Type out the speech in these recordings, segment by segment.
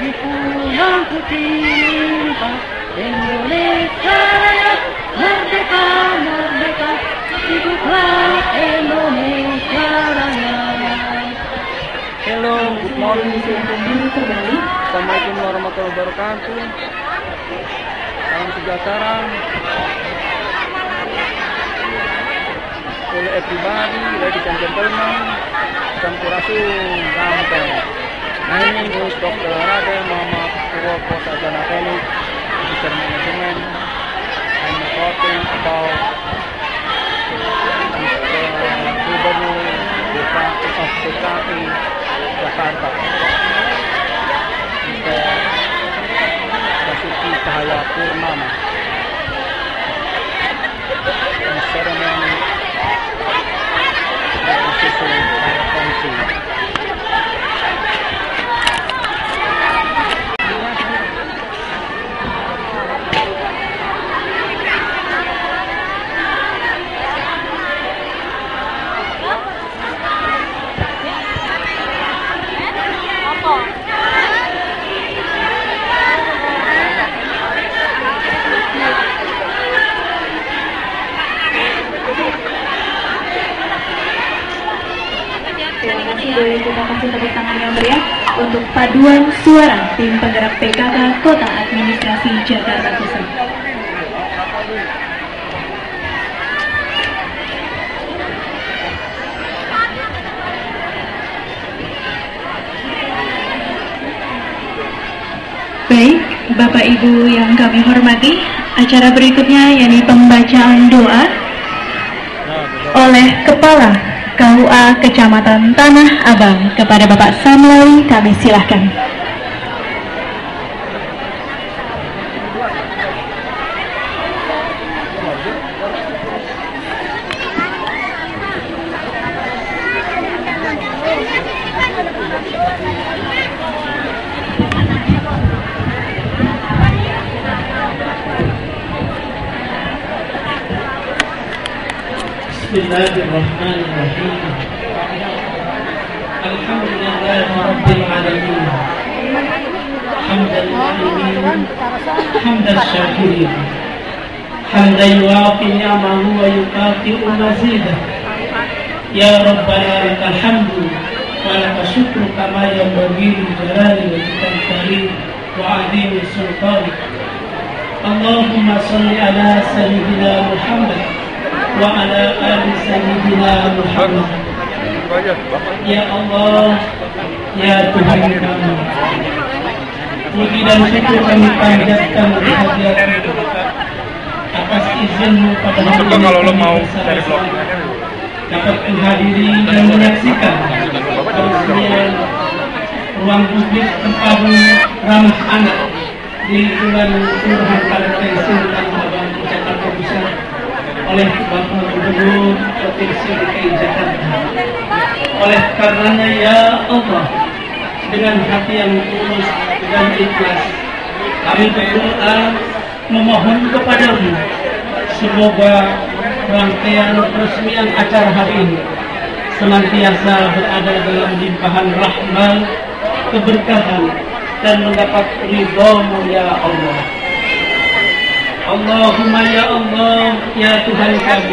negeriku yang kucinta, Indonesia Raya, merdeka, merdeka, hiduplah Indonesia Raya. Hello, good morning. Assalamualaikum warahmatullahi wabarakatuh. Salam sejahtera. Hello everybody, ladies and gentlemen. Sampurasun, sampai. My name is Dr. Raden Muhammad Purwokerto Sarjana Teknik Officer Management. I'm talking about Gubernur DKI Jakarta, Mr. Basuki Cahayapurnama. And ceremony disusun para kongsi. Kita kasih tepuk tangan yang meriah untuk paduan suara tim penggerak PKK Kota Administrasi Jakarta Pusat. Baik, Bapak Ibu yang kami hormati, acara berikutnya yakni pembacaan doa oleh Kepala KUA Kecamatan Tanah Abang kepada Bapak Samlawi, kami silahkan. Bismillahirrahmanirrahim. Alhamdulillahi Rabbil Alamin. Hamdan lillahi hamdan syakirin. Hamdan yuwafi ni'amahu wa yukafi'u mazidah. Ya Rabbana lakal hamdu wa lakal syukru kama yanbaghi li jalali wajhikal karim wa 'azimi sultanik. Allahumma shalli ala sayyidina Muhammad wa ala ali sayyidina Muhammad. Ya Allah, ya Tuhan kami, puji dan syukur kami panjatkan kehadirat-Mu atas izin-Mu pada hari ini kami bersama-sama dapat menghadiri dan menyaksikan peresmian ruang publik terpadu ramah anak di lingkungan Kelurahan Kareteng Tanah Abang, Jakarta Pusat oleh Bapak Gubernur Provinsi DKI Jakarta. Oleh karenanya ya Allah, dengan hati yang tulus dan ikhlas kami berdoa memohon kepadamu, semoga rangkaian peresmian acara hari ini senantiasa berada dalam limpahan rahmat, keberkahan, dan mendapat ridha-Mu ya Allah. Allahumma ya Allah, ya Tuhan kami,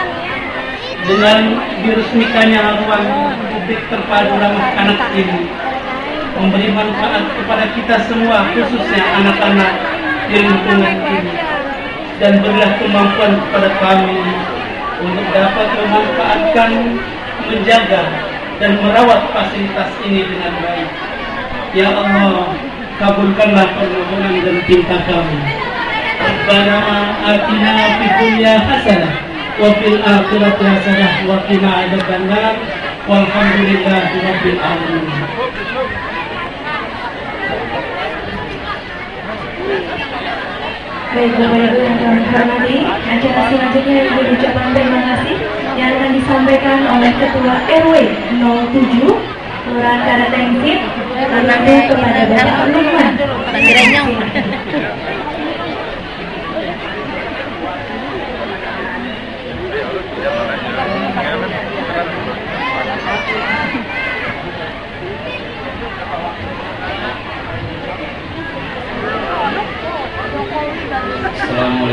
dengan diresmikannya ruang publik terpadu ramah anak ini memberi manfaat kepada kita semua, khususnya anak-anak di lingkungan ini, dan berilah kemampuan kepada kami untuk dapat memanfaatkan, menjaga, dan merawat fasilitas ini dengan baik. Ya Allah, kabulkanlah permohonan dan cinta kami. Rabbana atina fid dunya hasanah wa fil akhirati hasanah wa qina adzabannar walhamdulillahi rabbil alamin. Baik Bapak Ibu yang kami hormati, acara selanjutnya yang berucapan terima kasih yang akan disampaikan oleh Ketua RW 07 Kelurahan Kareteng kepada Bapak Lukman.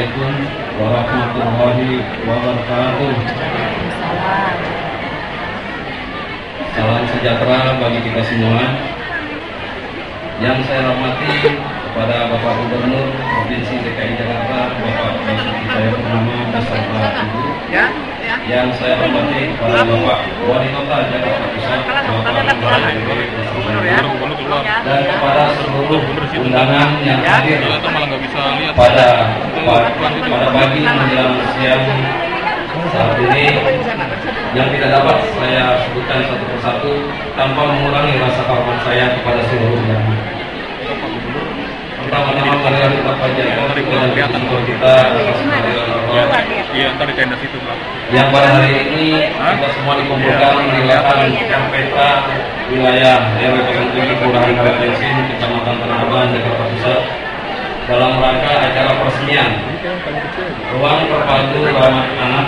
Assalamualaikum warahmatullahi wabarakatuh. Salam sejahtera bagi kita semua. Yang saya hormati kepada Bapak Gubernur Provinsi DKI Jakarta, Bapak Basuki Cahayapurnama beserta Ibu. Yang saya hormati kepada Bapak Wali Kota Jakarta Pusat, Bapak Ibu dan kepada seluruh undangan yang hadir pada pagi menjelang siang saat ini, yang tidak dapat saya sebutkan satu persatu tanpa mengurangi rasa hormat saya kepada seluruh undangan. Pertama-tama marilah kita panjatkan kepada kita atas kehadiran yang pada hari ini kita semua dikumpulkan di lapangan RPTA wilayah RW 07 Kelurahan Karet Bensin, Kecamatan Tanah Abang, Jakarta Pusat, dalam rangka acara peresmian ruang terpadu ramah anak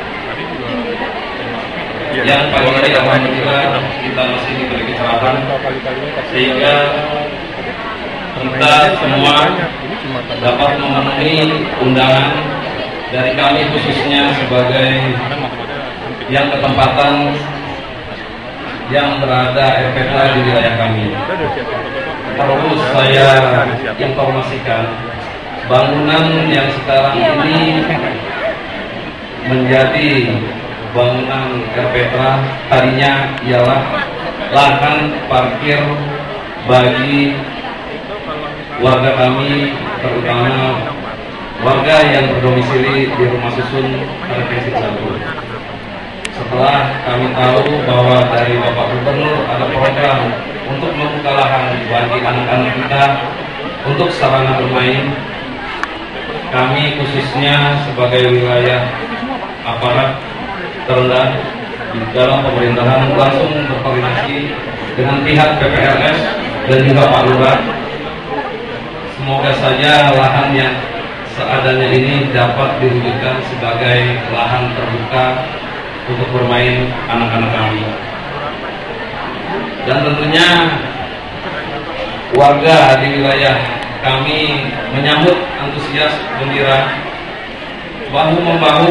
yang pagi ini alhamdulillah kita masih diberi kecerahan sehingga kita semua dapat memenuhi undangan dari kami, khususnya sebagai yang ketempatan yang berada RPTA di wilayah kami. Perlu saya informasikan, bangunan yang sekarang ini menjadi bangunan RPTA tadinya ialah lahan parkir bagi warga kami, terutama warga yang berdomisili di rumah susun Karet Bensin 1. Setelah kami tahu bahwa dari Bapak Gubernur ada program untuk membuka lahan bagi anak-anak kita untuk sarana bermain, kami khususnya sebagai wilayah aparat terendah di dalam pemerintahan langsung berkoordinasi dengan pihak PPLS dan juga Pak Lurah. Semoga saja lahan yang seadanya ini dapat diwujudkan sebagai lahan terbuka untuk bermain anak-anak kami. Dan tentunya warga di wilayah kami menyambut antusias gembira bahu-membahu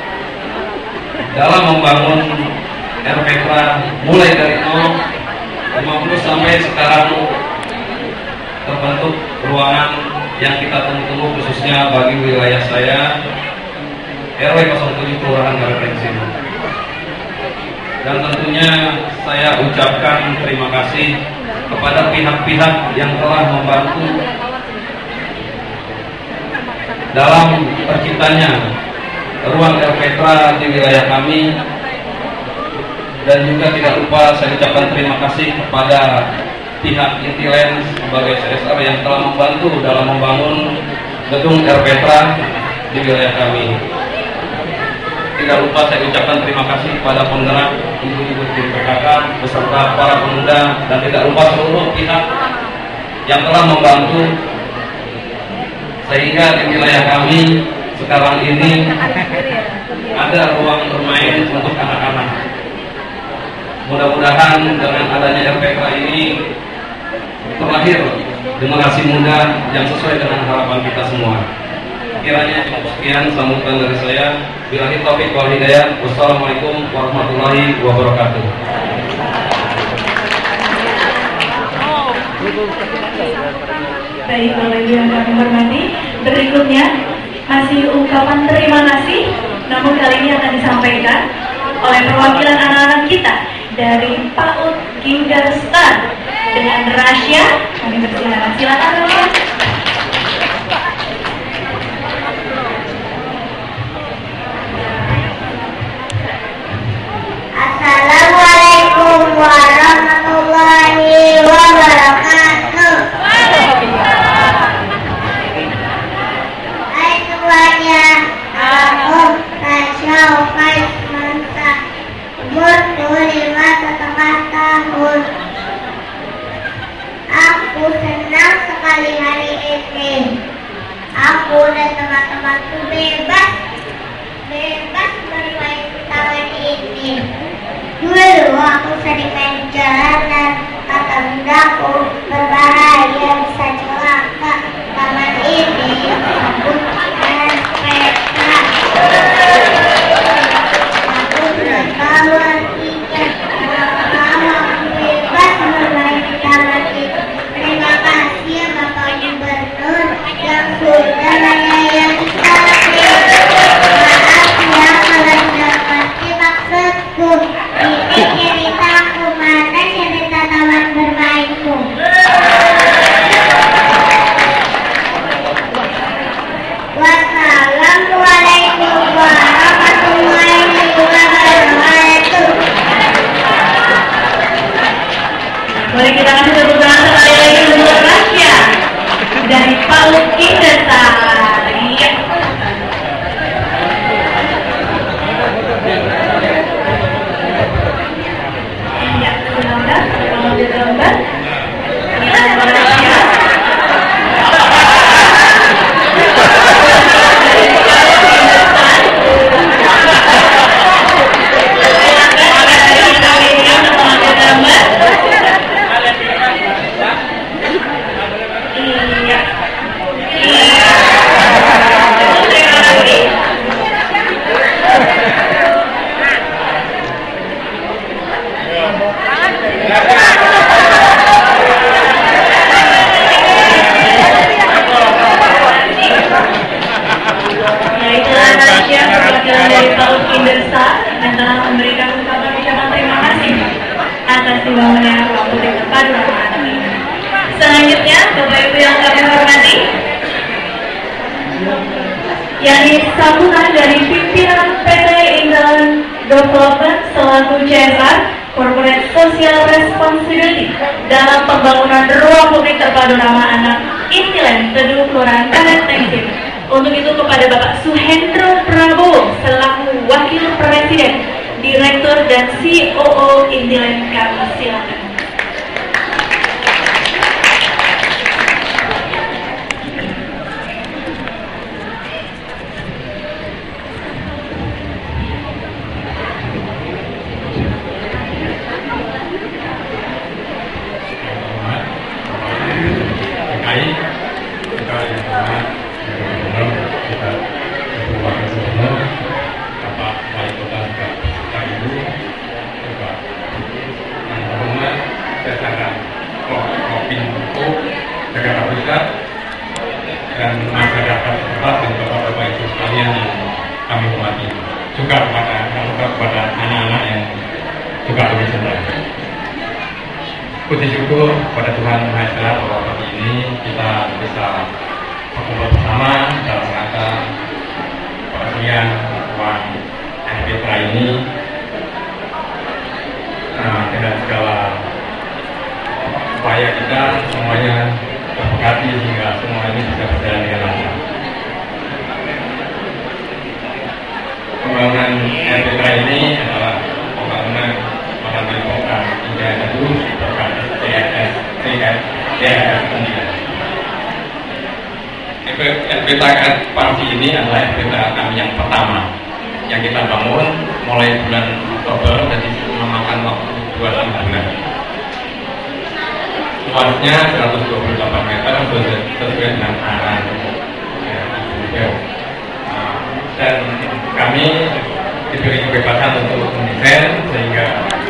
dalam membangun RPTA mulai dari 0 50 sampai sekarang terbentuk ruangan yang kita tunggu-tunggu khususnya bagi wilayah saya RW 07 Kelurahan Karet Bensin. Dan tentunya saya ucapkan terima kasih kepada pihak-pihak yang telah membantu dalam terciptanya ruang RPTA di wilayah kami. Dan juga tidak lupa saya ucapkan terima kasih kepada pihak Intilens sebagai CSR yang telah membantu dalam membangun gedung RPTA di wilayah kami. Tidak lupa saya ucapkan terima kasih kepada penggerak ibu-ibu tim PKK beserta para pemuda, dan tidak lupa seluruh pihak yang telah membantu sehingga di wilayah kami sekarang ini ada ruang bermain untuk anak-anak. Mudah-mudahan dengan adanya RPTA ini terlahir generasi muda yang sesuai dengan harapan kita semua. Kiranya cukup sekian sambutan dari saya. Billahi taufiq wal hidayah. Wassalamualaikum warahmatullahi wabarakatuh. Baik, Bapak Ibu yang kami hormati, berikutnya masih ungkapan terima kasih, namun kali ini akan disampaikan oleh perwakilan anak-anak kita dari PAUD Kinderstan dengan Rasya. Kami persilakan, silakan Rasya. Assalamualaikum warahmatullahi wabarakatuh. Hai semuanya, aku Rasya Faismanta, umur 25,5 tahun. Aku senang sekali hari ini. Aku dan teman-temanku bebas bermain di taman ini. Dulu aku sering main jalanan, kata bundaku berbahaya, bisa celaka. Taman ini bukan sambutan dari pimpinan PT Inland Development selaku CSR Corporate Social Responsibility dalam pembangunan ruang publik terpadu ramah anak Intiland Teduh Kelurahan Karet Tengsin. Untuk itu kepada Bapak Suhendro Prabowo selaku Wakil Presiden, Direktur dan COO Intiland kami silakan. dan masyarakat setempat dan bapak-bapak ibu sekalian yang kami hormati, juga kepada anak-anak yang juga lebih senang. Puji syukur kepada Tuhan Maha Esa bahwa pagi ini kita bisa berkumpul bersama dalam rangka peresmian ruang NPTRA ini dengan segala upaya kita semuanya terberkati sehingga semua ini bisa berjalan dengan lancar. Pembangunan NPTRA ini adalah pembangunan Padepokan Indah Teduh Program TSS NPTRA Parti ini adalah NPTRA kami yang pertama yang kita bangun mulai bulan Oktober, jadi memakan waktu 2 bulan. Luasnya 128 meter sesuai dengan arahan dan kami diberi kebebasan untuk mendesain sehingga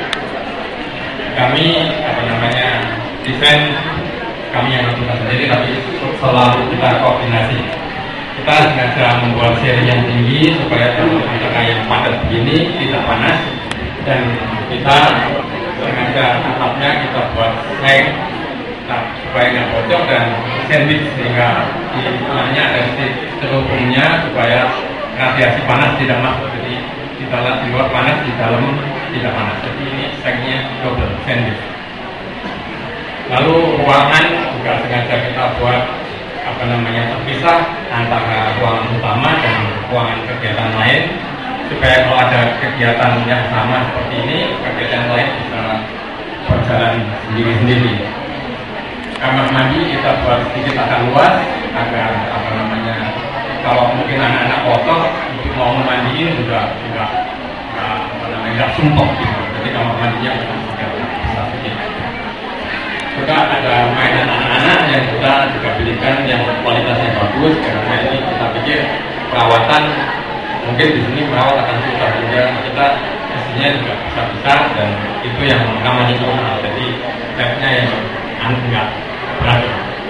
kami desain kami yang lakukan sendiri, tapi selalu kita koordinasi. Kita sengaja membuat seri yang tinggi supaya tengah yang padat begini tidak panas, dan kita sengaja atapnya kita buat seng supaya nggak bocor dan sandwich sehingga di tengahnya ada styrofoamnya supaya radiasi panas tidak masuk, jadi di luar panas, di dalam tidak panas. Jadi ini sengnya double sandwich. Lalu ruangan juga sengaja kita buat terpisah antara ruangan utama dan ruangan kegiatan lain supaya kalau ada kegiatan yang sama seperti ini, kegiatan lain bisa berjalan sendiri-sendiri. Kamar mandi kita buat sedikit agak luas agar kalau mungkin anak-anak kotor mau memandiin juga nggak sumpah gitu. Jadi kamar mandinya bisa sedikit. Juga ada mainan anak-anak yang kita juga belikan yang kualitasnya bagus, karena ini kita pikir perawatan mungkin di sini merawat akan susah, sehingga kita mestinya juga bisa dan itu yang namanya internal. Jadi stepnya yang enggak berat.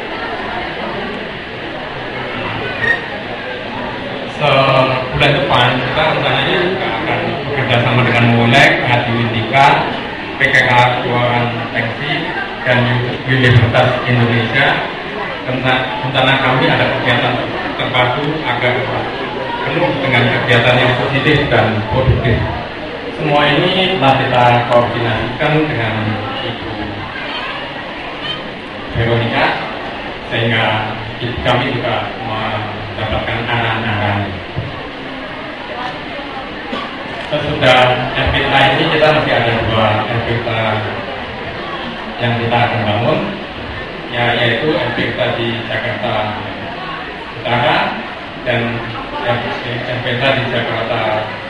Sebulan depan kita rencananya juga akan bekerja sama dengan Molek, Adiwintika, PKK Keuangan Teksi dan Universitas Indonesia. Rencana kami ada kegiatan terpadu agar penuh dengan kegiatan yang positif dan produktif. Semua ini telah kita koordinasikan dengan Ibu Veronica sehingga kami juga mendapatkan arahan-arahan. Sesudah NPTRA ini kita masih ada 2 NPTRA yang kita akan bangun, yaitu NPTRA di Jakarta Utara dan NPTRA di Jakarta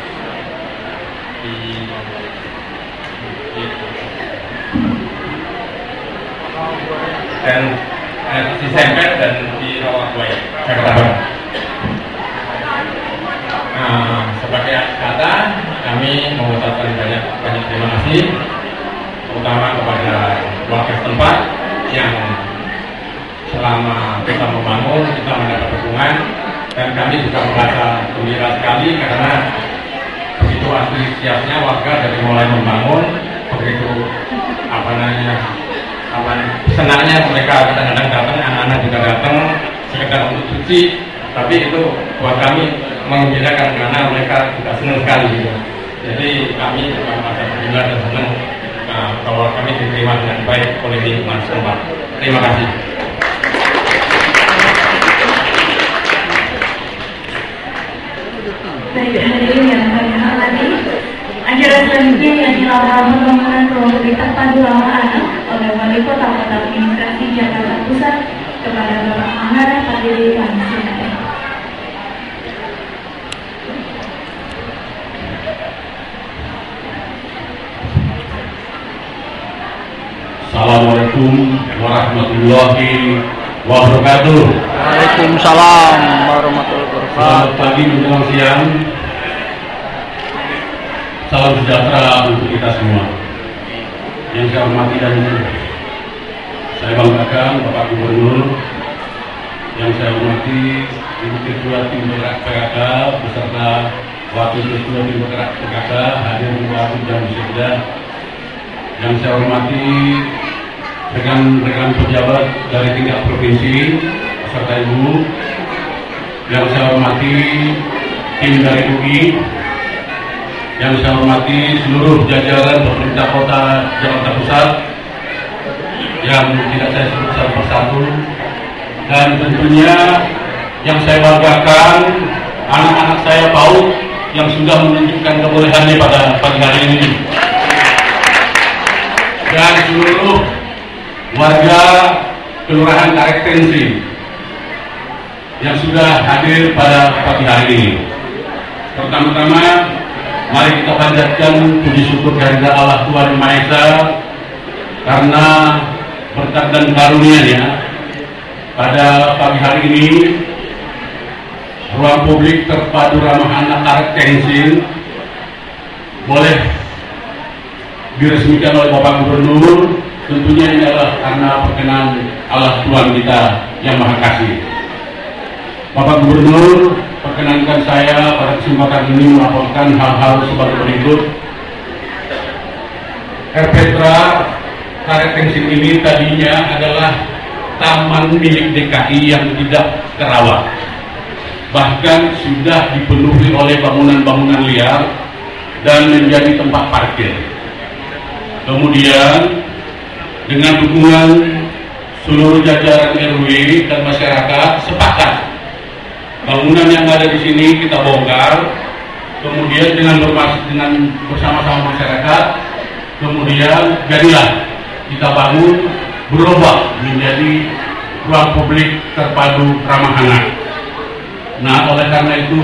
dan di Sempet dan di Rawabelai, Jakarta Barat. Sebagai kata, kami mengucapkan banyak terima kasih, terutama kepada warga setempat yang selama kita membangun kita mendapat dukungan, dan kami juga merasa gembira sekali karena begitu antusiasnya warga dari mulai membangun, begitu senangnya mereka kadang-kadang datang, anak-anak juga datang sekedar untuk cuci, tapi itu buat kami mengembirakan karena mereka juga senang sekali gitu. Jadi kami juga merasa terhibur dan senang kalau kami diterima dengan baik oleh lingkungan setempat. Terima kasih. Baik, hadirin yang kami hormati, acara selanjutnya yakni laporan pembangunan proyek terpadu ramah anak oleh Wali Kota Kota Administrasi Jakarta Pusat kepada Bapak Manara Padiri Langsung. Assalamualaikum warahmatullahi wabarakatuh. Waalaikumsalam warahmatullahi wabarakatuh. Selamat pagi menjelang siang. Salam sejahtera untuk kita semua. Yang saya hormati dan saya banggakan Bapak Gubernur, yang saya hormati Ibu Ketua Tim Bergerak PKK beserta Wakil Ketua Tim Bergerak PKK hadir di waktu jam berbeda. Yang saya hormati rekan-rekan pejabat dari tingkat provinsi beserta Ibu. Yang saya hormati tim dari UI. Yang saya hormati seluruh jajaran pemerintah Kota Jakarta Pusat yang tidak saya sebut satu persatu, dan tentunya yang saya banggakan anak-anak saya PAUD yang sudah menunjukkan kebolehannya pada pagi hari ini, dan seluruh warga Kelurahan Karektensi yang sudah hadir pada pagi hari ini. Pertama-tama, mari kita panjatkan puji syukur kehadirat Allah Tuhan Maha Esa karena berkat dan karunia-Nya pada pagi hari ini ruang publik terpadu ramah anak Karektensi boleh diresmikan oleh Bapak Gubernur. Tentunya ini adalah karena perkenan Allah Tuhan kita yang Maha Kasih. Bapak Gubernur, perkenankan saya pada kesempatan ini melaporkan hal-hal sebagai berikut. RPTRA Karektensi ini tadinya adalah taman milik DKI yang tidak terawat, bahkan sudah dipenuhi oleh bangunan-bangunan liar dan menjadi tempat parkir. Kemudian dengan dukungan seluruh jajaran RW dan masyarakat sepakat bangunan yang ada di sini kita bongkar, kemudian dengan bersama-sama masyarakat, kemudian jadilah kita bangun berubah menjadi ruang publik terpadu ramah anak. Nah, oleh karena itu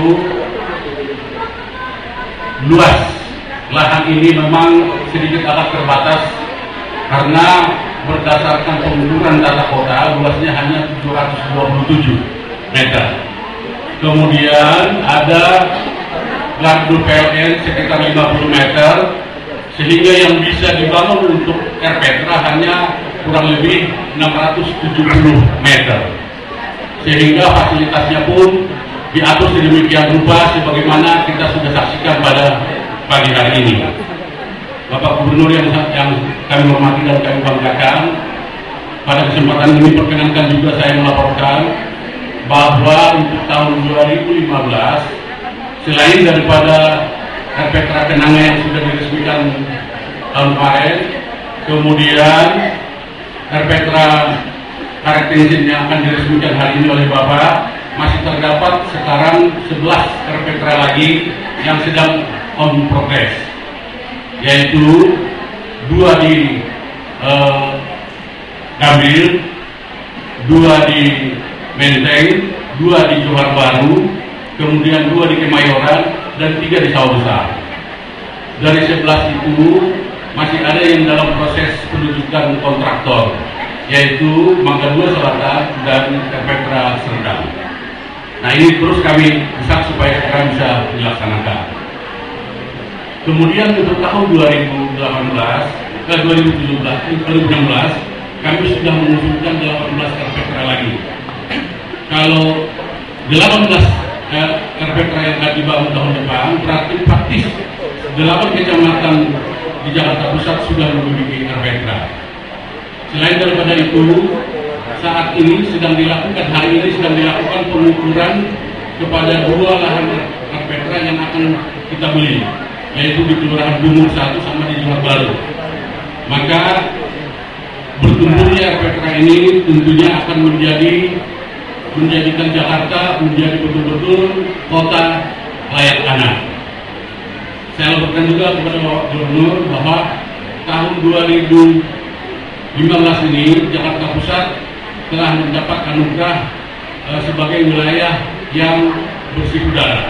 luas lahan ini memang sedikit agak terbatas karena berdasarkan pengukuran tata kota luasnya hanya 727 meter. Kemudian ada gardu PLN sekitar 50 meter, sehingga yang bisa dibangun untuk RPTRA hanya kurang lebih 670 meter. Sehingga fasilitasnya pun diatur sedemikian rupa sebagaimana kita sudah saksikan pada pagi hari ini. Bapak Gubernur yang kami hormati dan kami banggakan, pada kesempatan ini perkenankan juga saya melaporkan bahwa untuk tahun 2015 selain daripada RPTRA Kenanga yang sudah diresmikan tahun kemarin, kemudian RPTRA Karektensi yang akan diresmikan hari ini oleh Bapak, masih terdapat sekarang 11 RPTRA lagi yang sedang on progress, yaitu 2 di Gambir, 2 di Menteng, 2 di Johar Baru, kemudian 2 di Kemayoran, dan 3 di Sawah Besar. Dari 11 itu masih ada yang dalam proses penunjukan kontraktor, yaitu Mangga 2 Selatan dan RPTRA Serdang. Nah, ini terus kami desak supaya kami bisa dilaksanakan. Kemudian untuk tahun 2016 kami sudah mengusulkan 18 RPTRA lagi. Kalau 18 RPTRA yang akan dibangun tahun depan, berarti praktis 8 kecamatan di Jakarta Pusat sudah memiliki RPTRA. Selain daripada itu, saat ini sedang dilakukan, hari ini sedang dilakukan pengukuran kepada 2 lahan RPTRA yang akan kita beli, yaitu di Kelurahan Bungur 1 sama di Johar Baru. Maka bertumbuhnya RPTRA ini tentunya akan menjadikan Jakarta menjadi betul-betul kota layak tanah. Saya laporkan juga kepada Bapak Gubernur bahwa tahun 2015 ini Jakarta Pusat telah mendapat anugerah sebagai wilayah yang bersih udara.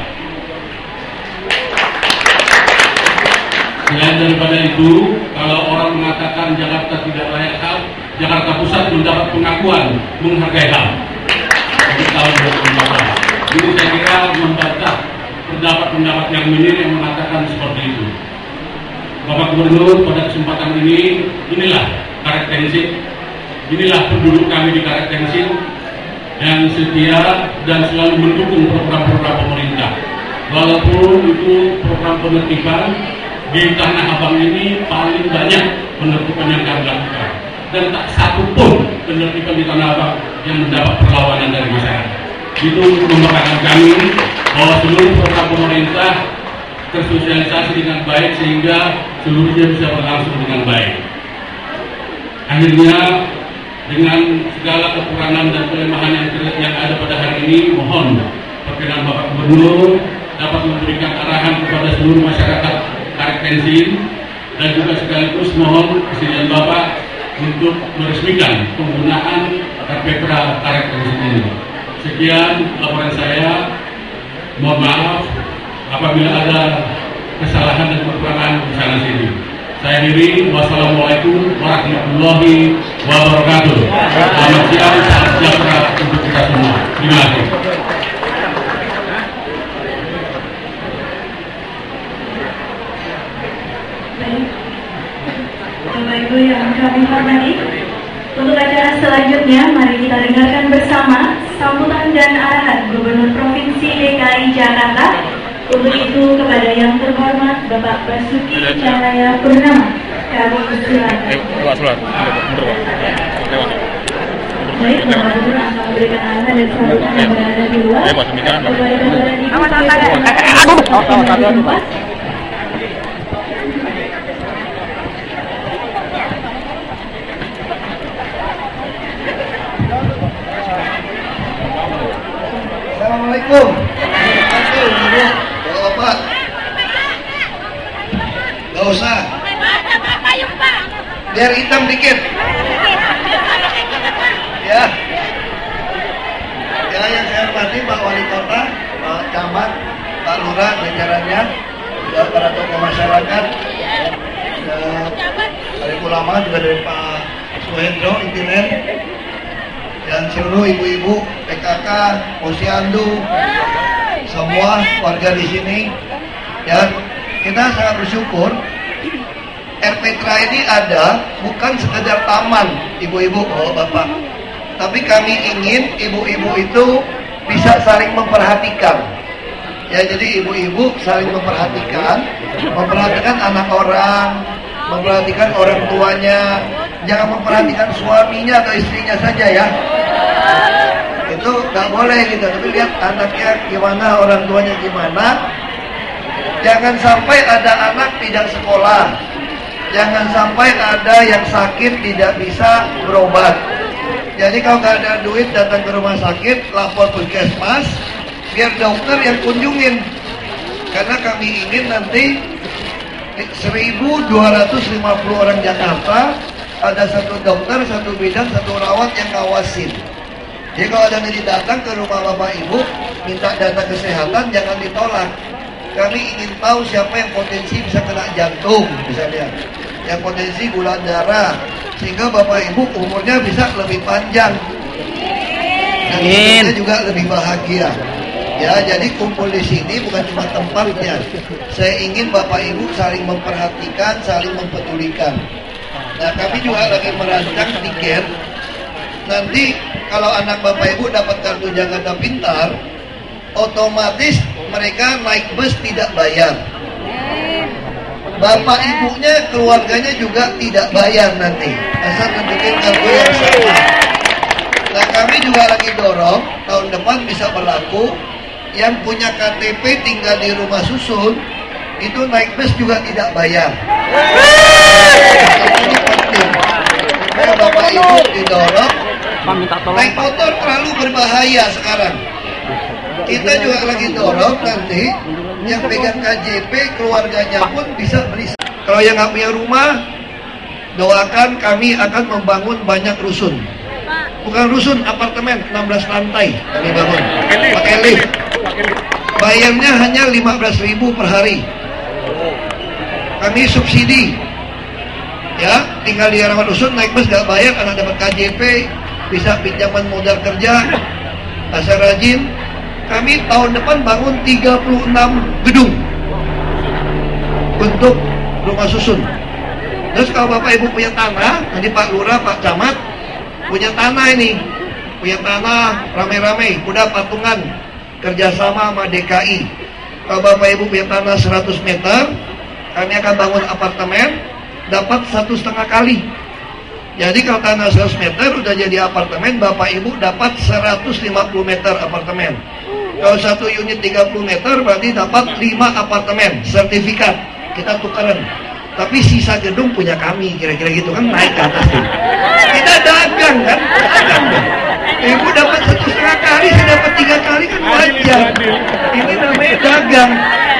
Selain daripada itu, kalau orang mengatakan Jakarta tidak layak HAM, Jakarta Pusat mendapat pengakuan menghargai HAM di tahun 2015. Jadi saya kira membantah pendapat-pendapat yang minim yang mengatakan seperti itu. Bapak Gubernur, pada kesempatan ini, inilah Karet Tengsin, inilah penduduk kami di Karet Tengsin yang setia dan selalu mendukung program-program pemerintah. Walaupun itu program penertiban di Tanah Abang ini paling banyak penertiban yang kami lakukan, dan tak satu pun penertiban di Tanah Abang yang mendapat perlawanan dari masyarakat. Itu membanggakan kami bahwa seluruh program pemerintah tersosialisasi dengan baik sehingga seluruhnya bisa berlangsung dengan baik. Akhirnya, dengan segala kekurangan dan kelemahan yang ada pada hari ini, mohon perkenan Bapak Gubernur dapat memberikan arahan kepada seluruh masyarakat Karet Tengsin, dan juga sekaligus mohon kesediaan Bapak untuk meresmikan penggunaan RPTRA Karet Tengsin ini. Sekian laporan saya. Mohon maaf apabila ada kesalahan dan kekurangan di sana sini. Saya diri, wassalamualaikum warahmatullahi wabarakatuh. Selamat siang, salam sejahtera untuk kita semua. Terima kasih. Bapak Ibu yang kami hormati, untuk acara selanjutnya mari kita dengarkan bersama sambutan dan arahan Gubernur Provinsi DKI Jakarta. Untuk itu kepada yang terhormat Bapak Basuki Cahayapurnama, kami persilakan. Baik, Bapak Gubernur akan memberikan arahan dan sambutan yang berada di luar kepada Bapak Ibu Assalamualaikum. Bapak. Gak usah. Biar hitam dikit. Ya. Ya, yang saya hormati Pak Wali Kota, Pak Camat, Pak Lurah, jajarannya, juga para tokoh masyarakat, dari ulama juga dari Pak Suhendro, Intinen, dan seluruh ibu-ibu PKK, Posyandu, semua warga di sini. Ya, kita sangat bersyukur RPTRA ini ada bukan sekedar taman, ibu-ibu, bapak, tapi kami ingin ibu-ibu itu bisa saling memperhatikan. Ya, jadi ibu-ibu saling memperhatikan anak orang, memperhatikan orang tuanya, jangan memperhatikan suaminya atau istrinya saja ya. Itu nggak boleh gitu. Tapi lihat anaknya gimana, orang tuanya gimana. Jangan sampai ada anak tidak sekolah, jangan sampai ada yang sakit tidak bisa berobat. Jadi kalau nggak ada duit datang ke rumah sakit, lapor puskesmas, biar dokter yang kunjungin. Karena kami ingin nanti 1.250 orang Jakarta ada satu dokter, satu bidan, satu rawat yang ngawasin. Jadi kalau ada yang datang ke rumah bapak ibu minta data kesehatan, jangan ditolak. Kami ingin tahu siapa yang potensi bisa kena jantung misalnya, yang potensi gula darah, sehingga bapak ibu umurnya bisa lebih panjang dan hidupnya juga lebih bahagia. Ya, jadi kumpul di sini bukan cuma tempatnya. Saya ingin bapak ibu saling memperhatikan, saling mempedulikan. Nah, kami juga lagi merancang tiket. Nanti kalau anak bapak ibu dapat kartu Jakarta Pintar, otomatis mereka naik bus tidak bayar. Bapak ibunya, keluarganya juga tidak bayar nanti, asal tunjukin kartu yang sama. Nah, kami juga lagi dorong tahun depan bisa berlaku yang punya KTP tinggal di rumah susun itu naik bus juga tidak bayar. Ini penting. Supaya Bapak Ibu didorong. Naik motor terlalu berbahaya sekarang. Kita juga lagi dorong nanti yang pegang KJP keluarganya pun bisa beli. Kalau yang nggak punya rumah, doakan kami akan membangun banyak rusun. Bukan rusun, apartemen 16 lantai kami bangun. Pakai lift. Bayarnya hanya 15.000 per hari. Kami subsidi. Ya, tinggal di halaman rusun naik bus nggak bayar, anak dapat KJP, bisa pinjaman modal kerja, asal rajin. Kami tahun depan bangun 36 gedung untuk rumah susun. Terus kalau Bapak Ibu punya tanah, nanti Pak Lurah, Pak Camat punya tanah ini, punya tanah rame-rame, udah patungan kerjasama sama DKI. Kalau Bapak Ibu punya tanah 100 meter, kami akan bangun apartemen, dapat 1,5 kali. Jadi kalau tanah 100 meter udah jadi apartemen, Bapak Ibu dapat 150 meter apartemen. Kalau satu unit 30 meter berarti dapat 5 apartemen, sertifikat. Kita tukeran. Tapi sisa gedung punya kami, kira-kira gitu kan, naik ke atas. Kita dagang kan? Dagang. Ibu dapat 1,5 kali, saya dapat 3 kali kan wajar. Ini namanya dagang.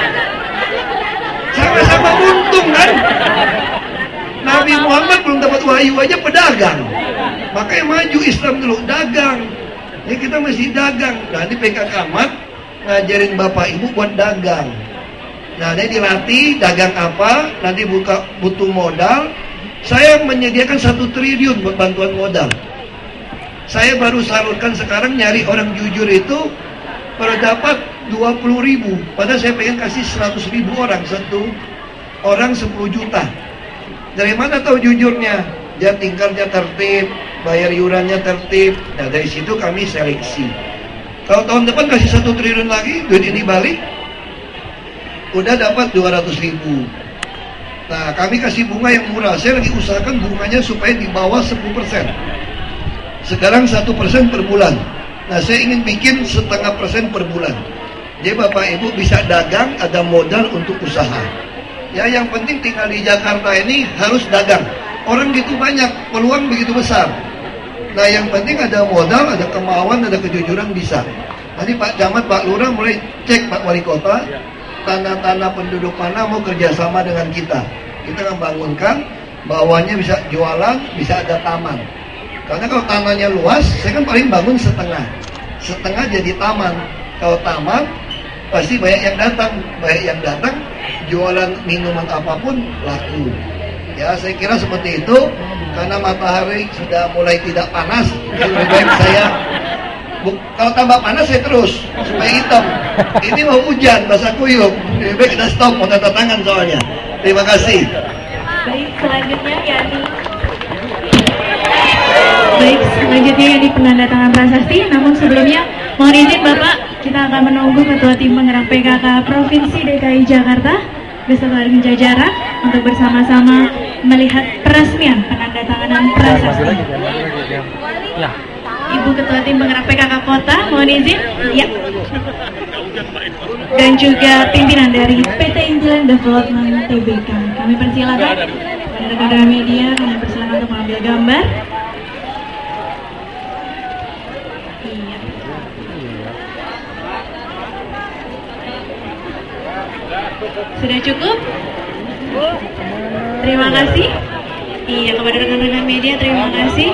Sama-sama untung kan? Nabi Muhammad belum dapat wahyu aja pedagang. Makanya maju Islam dulu, dagang. Ini kita mesti dagang. Nah ini PKK Ahmad ngajarin Bapak Ibu buat dagang. Nah ini dilatih dagang apa, nanti butuh modal. Saya menyediakan 1 triliun buat bantuan modal. Saya baru salurkan sekarang, nyari orang jujur itu pada dapat 20.000. Padahal saya pengen kasih 100.000 orang, satu orang 10 juta. Dari mana tahu jujurnya? Dia tinggalnya tertib, bayar iurannya tertib. Nah dari situ kami seleksi. Kalau tahun depan kasih 1 triliun lagi, duit ini balik, udah dapat 200.000. Nah kami kasih bunga yang murah. Saya lagi usahakan bunganya supaya di bawah 10%. Sekarang 1% per bulan. Nah saya ingin bikin 0,5% per bulan. Jadi Bapak Ibu bisa dagang, ada modal untuk usaha. Ya yang penting tinggal di Jakarta ini harus dagang. Orang gitu banyak, peluang begitu besar. Nah yang penting ada modal, ada kemauan, ada kejujuran bisa. Nanti Pak Camat, Pak Lurah mulai cek Pak Wali Kota, tanah-tanah penduduk mana mau kerjasama dengan kita. Kita akan bangunkan, bawahnya bisa jualan, bisa ada taman. Karena kalau tanahnya luas, saya kan paling bangun setengah. Setengah jadi taman. Kalau taman, pasti banyak yang datang. Banyak yang datang, jualan minuman apapun laku. Ya saya kira seperti itu. Karena matahari sudah mulai tidak panas, lebih baik saya kalau tambah panas saya terus supaya hitam. Ini mau hujan, basah kuyup, lebih baik kita stop, mau tanda tangan soalnya. Terima kasih. Baik, selanjutnya Yani penandatangan prasasti. Namun sebelumnya mohon izin Bapak, kita akan menunggu Ketua Tim Penggerak PKK Provinsi DKI Jakarta beserta dengan jajaran untuk bersama-sama melihat peresmian penandatanganan prasasti. Ya. Ibu Ketua Tim Penggerak PKK Kota, mohon izin. Ya. Dan juga pimpinan dari PT Intiland Development Tbk. Kami persilakan kepada rekan-rekan media, kami persilakan untuk mengambil gambar. Iya. Sudah cukup? Terima kasih. Iya, kepada rekan-rekan media terima kasih.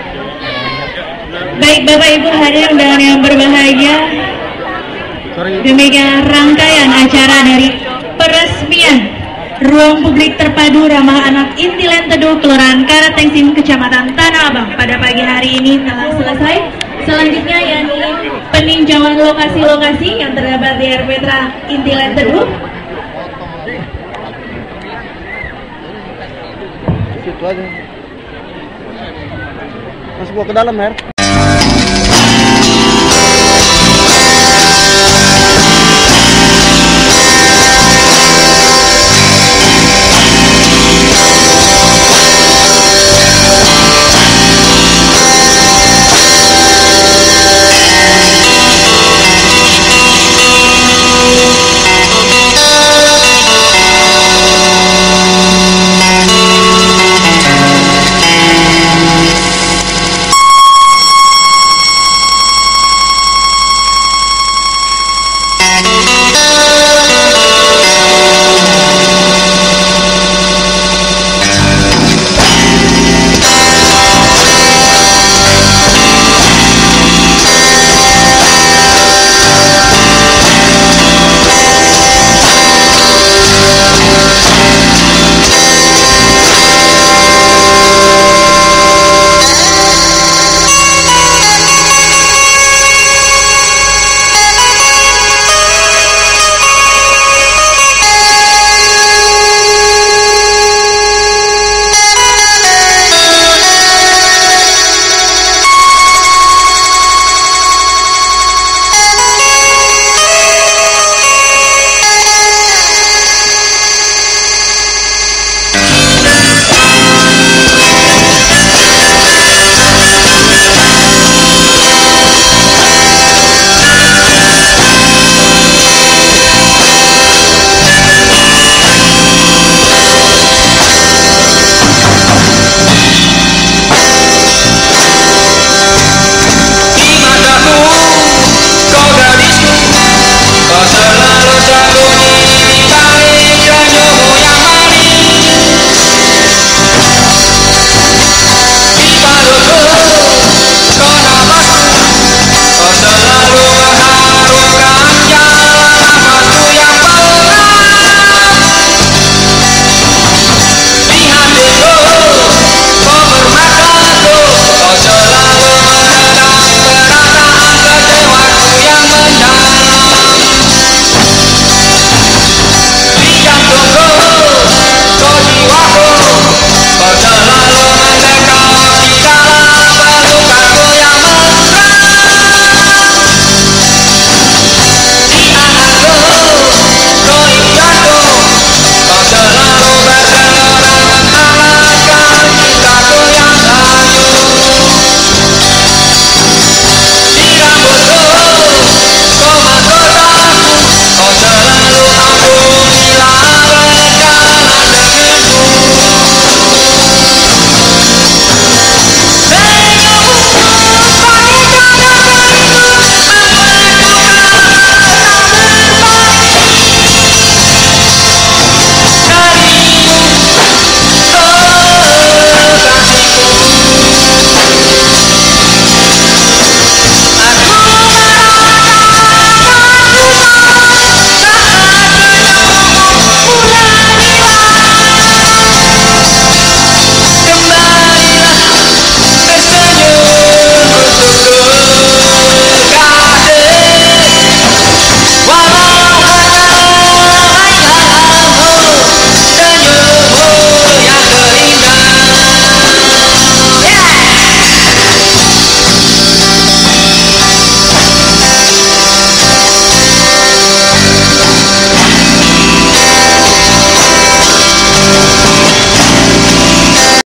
Baik Bapak Ibu hadirin undangan yang berbahagia, demikian rangkaian acara dari peresmian Ruang Publik Terpadu Ramah Anak Intiland Teduh Kelurahan Karatengsin Kecamatan Tanah Abang pada pagi hari ini telah selesai. Selanjutnya yakni peninjauan lokasi-lokasi yang terdapat di RPTRA Intiland Teduh. Situ aja. Masuk ke dalam, Mer.